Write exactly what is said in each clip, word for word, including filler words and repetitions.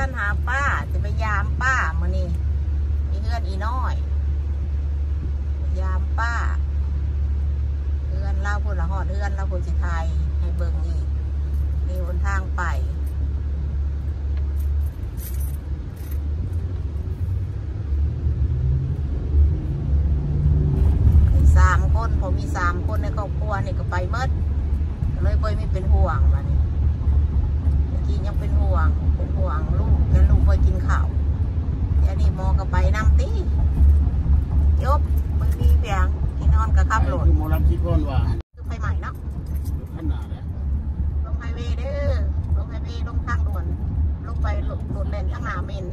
อนหาป้าจะไปยามป้ามื้อนี้มีเพื่อนอีน้อยยามป้าเพื่อนเล่าพูดละหอดเพื่อนเล่าพูดสิไทยให้เบิ่งอีกมีหนทางไปสามคนผมมีสามคนในครอบครัวนี่ก็ไปเมื่อเลยเบยไม่เป็นห่วงมันเมื่อกี้ยังเป็นห่วงเป็นห่วงลูกแล้วลูกไปกินข้าวเดี๋ยวนี้มอก็ไปน้ำตีจบไปดีเพียงกินนอนกับขับรถโมรับคิดก่อนว่าคือไฟใหม่เนาะขนาดแล้วลงไฮเวย์เด้อลงไฮเวย์ลงทางด่วนลงไปรถแล่นข้างหน้าเมน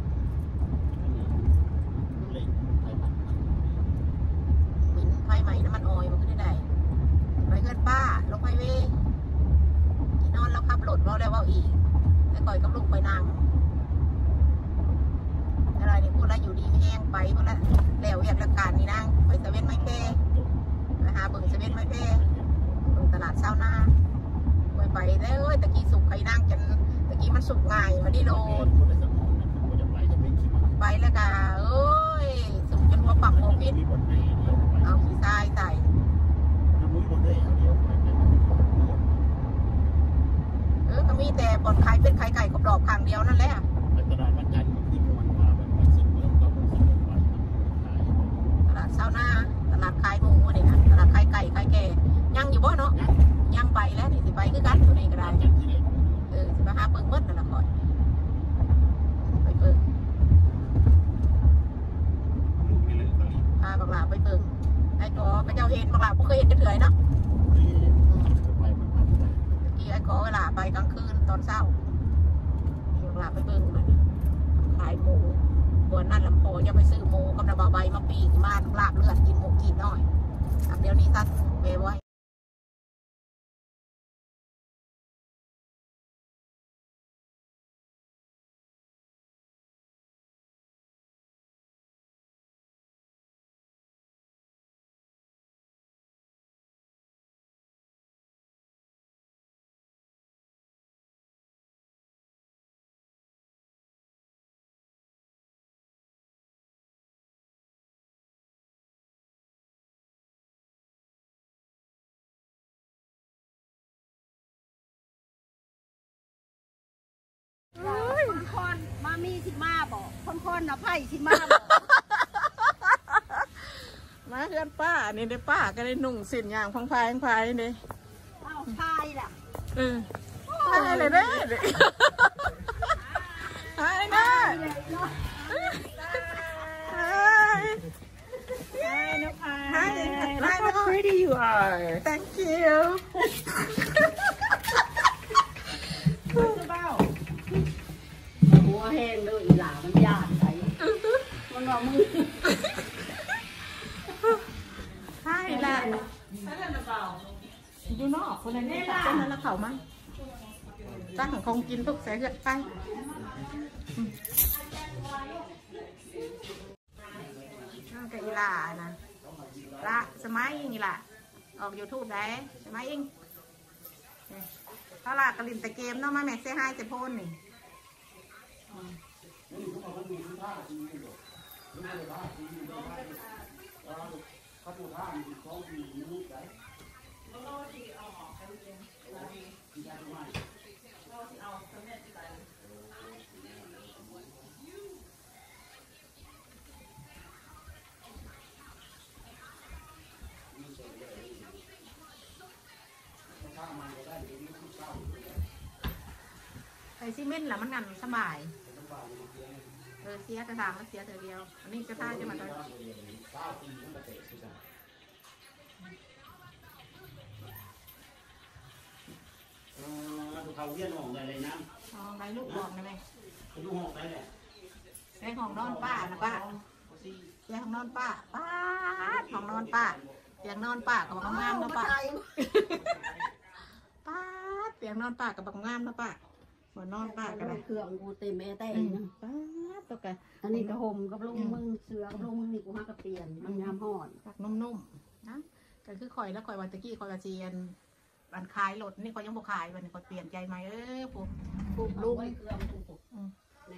ไฟใหม่น้ำมันออยมันขึ้นได้ไปเกินป้าลงไฮเวย์กินนอนแล้วขับรถเราได้ว่าอีกแต่ก่อยกับลูกไปนั่งอะไรนี่พูดแล้วอยู่ดีไม่แห้งไปพูดแล้วแล้วอยากราการนี่นั่งไปเซเว่นไม่แพ้ไปหาเบิ่งเซเว่นไม่แพ้ลงตลาดเช้าหน้าไปไปได้เอ้ยตะกี้สุกใครนั่งกันตะกี้มันสุกง่ายมาดิโลไปแล้วกะเอ้ยสุกจนหัวปักหัวพิษเอาขี้ทรายใส่เออก็มีแต่ปนไข่เป็นไข่ไก่กรอบๆครั้งเดียวนั่นแหละตลาดวันจันทร์ที่มันมาแบบไปซื้อเมืองก็ไปซื้อไปตลาดเช้าหน้าตลาดขายหมูนี่นะตลาดขายไก่ขายแก่ยังอยู่บ่เนาะยังไปแล้วนี่สิไปคือกันตัวนี้ก็ได้เออสิมาหาเปิงมดนั่นแหละคอยไปเปิงพาบักหลาไปเปิงไอ้กอพระเจ้าเห็นบักหลาผมเคยเห็นกันเถื่อยเนาะกี่ไอ้กอเวลาไปกลางคืนตอนเช้าบักหลาไปเปิงมันขายหมูวันนั้นลำโพงยังไปซื้อหมูกับน้ำใบมาปีกมาลาบเลือดกินหมูกินน้อยเดี๋ยวนี้ตัดเบไว้คนมามีสิมาบอกคนคนนะไผ่สิมาบอกมาเพื่อนป้านี่ได้ป้าก็ได้นุ่งสินยางพังพายพังพายนี่อ้าวพายล่ะเออพายเลยเด้พายนะ Hi no pie Hi Look how pretty you are Thank you หัวแห้งเลยอีหล่ามันยากใจมันว่ามึงใช่แหละดูนอกคนนั้นนี่ตัดต้นนั้นแล้วเขามั้งตั้งของคงกินทุกแสงเกิดไปน่าจะอีหล่านะละสมัยยิงอีหล่าออกยูทูบได้สมัยยิงเขาลากระลินแต่เกมเนาะมาแม็กเซ่ไฮเซโพนนี่ไอซีเมนต์แหละมันงานสบายเออเสียกระถางมันเสียเธอเดียวอันนี้กระทาจะมาตอนเขาเรียนห้องอะไรนะห้องไรลูกบอกนะแม่ลูกห้องไรแหละแม่ของนอนป้านะป้าแม่ของนอนป้าป้าของนอนป้าเตียงนอนป้ากับบังงามนะป้าป้าเตียงนอนป้ากับบังงามนะป้าหัวนอนป้ากันเลยเครื่องกูเต็มแม่แต่นะป้าตกกันอันนี้กระหมกับลุงมึงเสือกับลุงมึงนี่กูฮักกระเปลี่ยนมันงามห่อนผักนุ่มๆนะก็คือคอยแล้วคอยวันตะกี้คอยกระเจียนวันขายรถนี่คอยยังบ่ขายวันนี้คอยเปลี่ยนใจไหมเออปุ๊บปุ๊บลุงเครื่องกูใน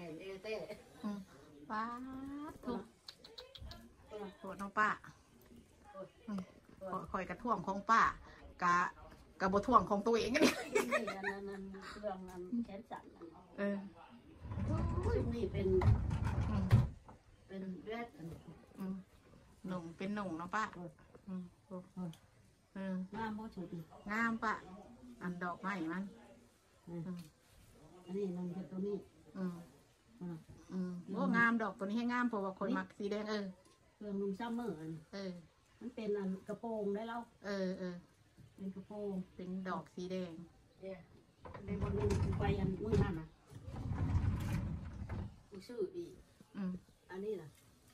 เต้อืมป้าทุกโหดน้องป้าอืมคอยกระท่วงของป้ากะกะบท่วงของตัวเองนี่นี่อันนั้นนั่นเครื่องนั้นแขนสั่นนั่นเออซึ่งนี่เป็นอืมเป็นแรดอันนี้อืมหนุ่มเป็นหนุ่มเนาะป้าอืมโอ้เอองามบ่ชุดงามป้าอันดอกไม้มันอืมอืมอันนี้นำตัวนี้อืมอ่าอืมโอ้งามดอกตัวนี้ให้งามเพราะว่าคนมักสีแดงเออเครื่องนุ่งซัมเมอร์อันเออมันเป็นอันกระโปรงได้แล้วเออเออเป็นกระโปรงเป็นดอกสีแดงเนี่ยในบนนึงไปอันมือนั่นน่ะกูชื่ออีกอืมอันนี้น่ะ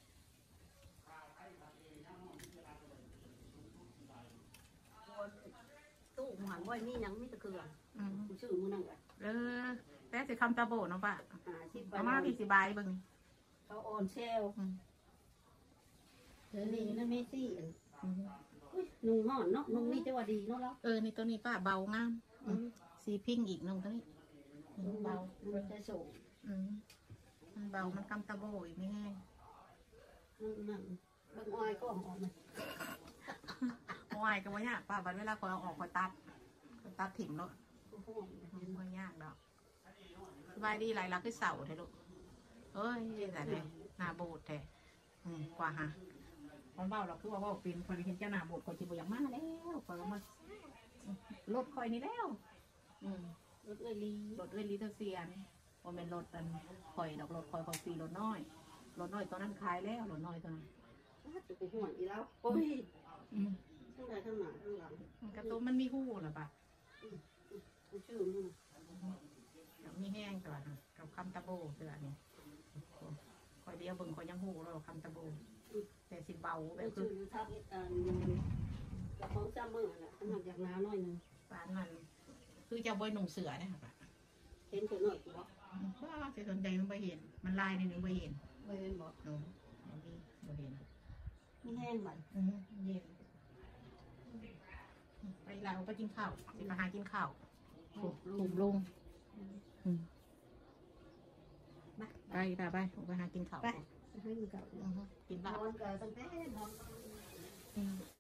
ตู้หันไว้มีหยังมีตะเกียงอืมกูชื่อมือนั่งกันเออแต่สิคำตาโบเนาะป้าหาที่ไปเอามาพี่สิบายเบิ่งนี่เขาออนเซลอืมเดี๋ยวนี้นั่นเมซี่อันอืมอุ้ยนุ่งห่อนเนาะนุ่งนี่จะว่าดีเนาะแล้วเออนี่ตัวนี้ป้าเบางามอืมสีพิงค์อีกหนึ่งตัวนี้อืมเบามันจะส่งอืมมันเบามันคำตาโบอีกไม่แห้งนั่นบางอ้อยก็ออกมาโอ้ยก็ว่ายากป้าบัดเวลาคนเอาออกคอยตัดคอยตัดถิ่มเนาะโอ้โหมันก็ยากดอกสบายดีหลายลักคือเสาเถอะลูกเอ้ยแต่เลยหน้าโบดแต่อืมกว่าฮะมันเบาเราคือว่าเบาเป็นคนเห็นเจ้าหน้าโบดคอยจิบอย่างมากแล้วคอยเอามารถคอยนี่แล้ว อืมรถเลยลีรถเอ้ยลิเทอร์เซียนว่าเป็นรถอันคอยดอกรถคอยคอยฟรีรถน้อยรถน้อยตอนนั้นขายแล้วรถน้อยตอนนั้นจะไปห่วงอีแล้วโอ้ยอืมทั้งใดทั้งหน้าทั้งหลังกระตุ้นมันมีหู้หรอปะกูชื่อมึงเดี๋ยวมีแห้งก่อนนะกับคำตะโบเสือนี่คอยเดียวเบิ่งคอยยังหู้เราคำตะโบแต่สิเบาแบกูบคืชื่ออทับอันกระเพาะซ้ำมือน่ะขนาดจากน้าน้อยนึงปานมันคือจะบอยหนุ่งเสือเนี่ยค่ะเห็นคนหน่อยกูบอกว่าจะสนใจมันไปเห็น มันลายในหนึ่งไปเห็นไม่เห็นบอกหนูอันนี้บ่เห็นมีแห้งบัดอืมเย็นไปเราไปกินข้าวสิมาหากินข้าวถูกถูกลงอืมมาไปไปไปผมไปหากินข้าวไปให้มึงเก่าอือฮึกินนข้าวอนกันตั้งแต่นอนอืม